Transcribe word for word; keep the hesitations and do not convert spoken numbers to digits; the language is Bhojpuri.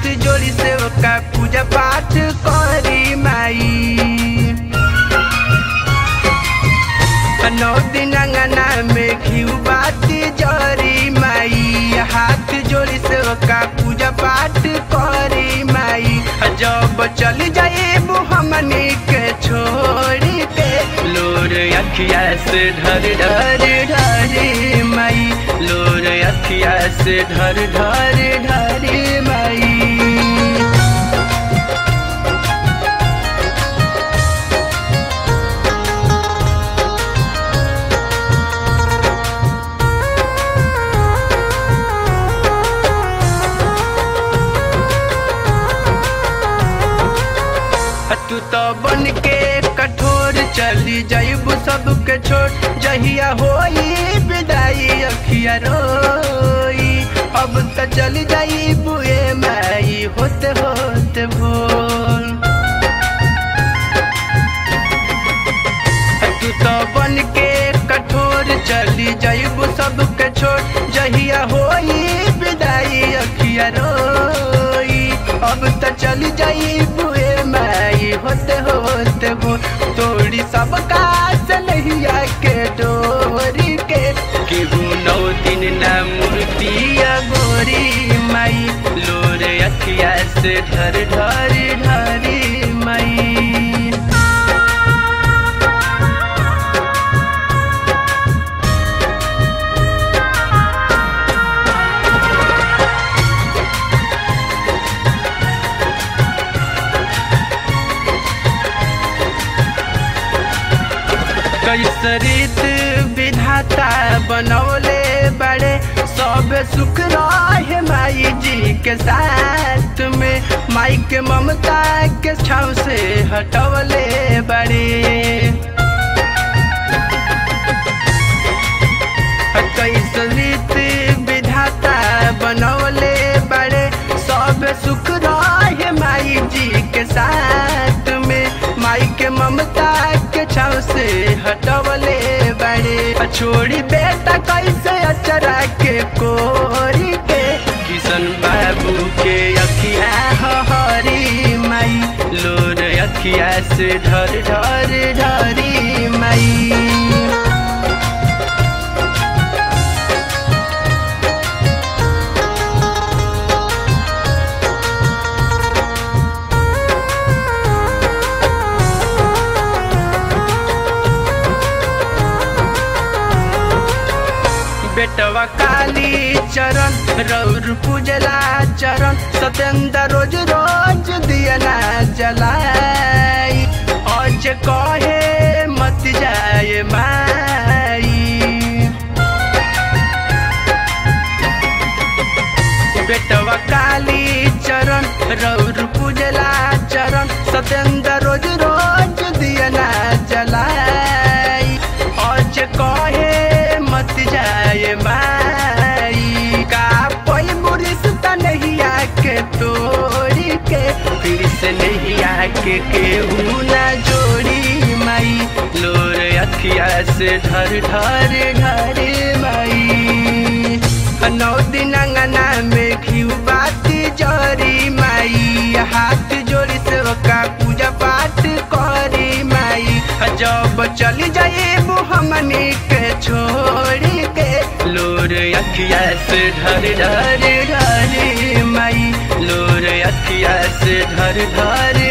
हाथ जोड़ी से का पूजा पाठ करी माई। नौ दिन अंगना में घी बाती जरी माई, हाथ जोड़ी से का पूजा पाठ करी माई। जब चल जाए हमनी के छोड़ के लोर अखिया से ढर ढर ढरी माई, लोर अखिया से ढर ढर ढरी माई। तू तो बन के कठोर चली जाइब सबके छोड़, जहिया होई विदाई अखिया रोई। अब तो चली जाइब ए माई होते होते भोर। तू तो बन के कठोर चली जाइब सबके छोड़, जहिया होई विदाई अखिया रोई। अब तो चली जाइब ए माई होते होते वो, तोड़ी सब काज नहीं आके डोरी के। केहू नौ दिन ना मूर्तिया गोरी माई, लोर अखिया से ढर ढर ढरी माई। कैसे रीत विधाता बनौले बड़े, सब सुख रहे माई जी के साथ में। माई के ममता के छाव से हटवले बड़े, कैसे रीत विधाता बनौले बड़े, सब सुख रहे माई जी के साथ में। माई के ममता के छाव से हटवले बड़े, छोड़ी बेटा कैसे अचरा के कोरी के। किशन बाबू के अखिया हरी माई, लोर अखिया से ढर ढर ढरी माई। बेटवा काली चरण रौर पूजला चरण, सतेंद्र रोज रोज दिया ना जलाई। आज कहे मत जाए माई, बेटवा काली चरण रौर पूजला चरण, सतेंद्र रोज रोज दिया ना जलाई। आज कहे मत जाए माई, का कोई बुरिश्ता नहीं आके तोड़ी के। फिर से नहीं आके केहू ना जोड़ी माई, लोर अखिया से ढर ढर ढरी माई। नौ दिन अंगना में घी बाती जरी माई, हाथ जोड़ी से का पूजा पाठ करी माई। जब चली जाए हमनी के छोड़ी के लोर अखिया से ढर ढर ढरी माई, लोर अखिया से ढर ढर